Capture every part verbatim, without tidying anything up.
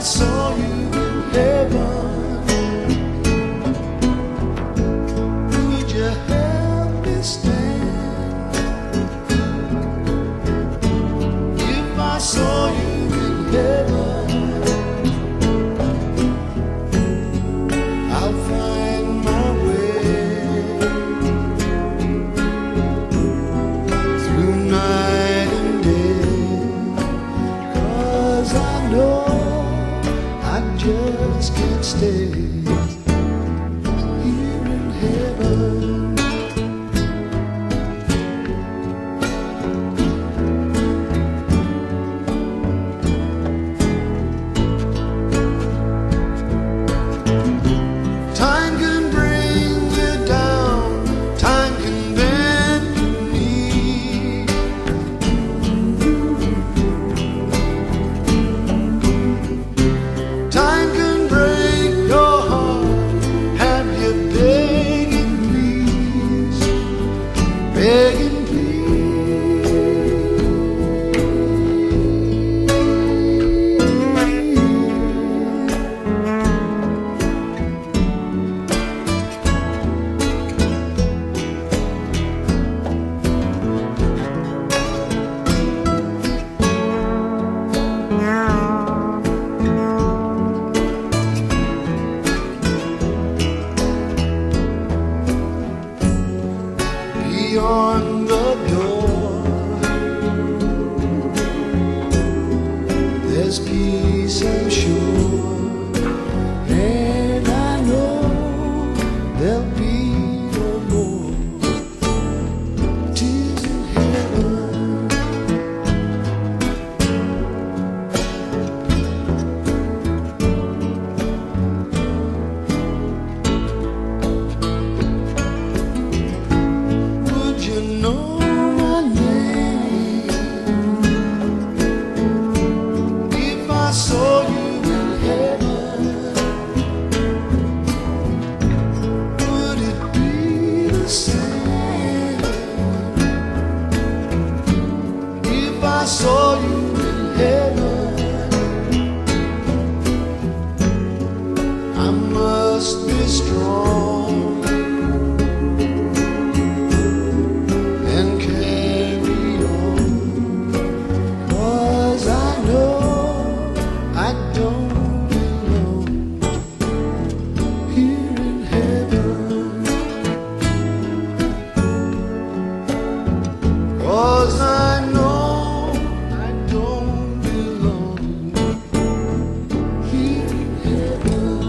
saw you in heaven, would you help me stand? If I saw you in heaven, I'll find my way through night and day, 'cause I know I just can't stay here in heaven. Time can bring you down, time can bend your knee. Time can break your heart, have you begging please, begging please. Beyond the door, there's peace, I'm sure, and I know there'll be no more tears in heaven. Would you know my name if I saw you in heaven? Would it be the same if I saw you in heaven? I must be strong and carry on, 'cause I know I don't belong here in heaven. 'Cause I know I don't belong here in heaven.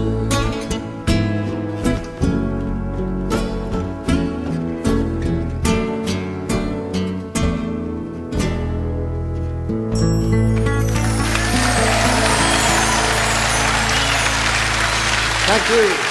Thank you.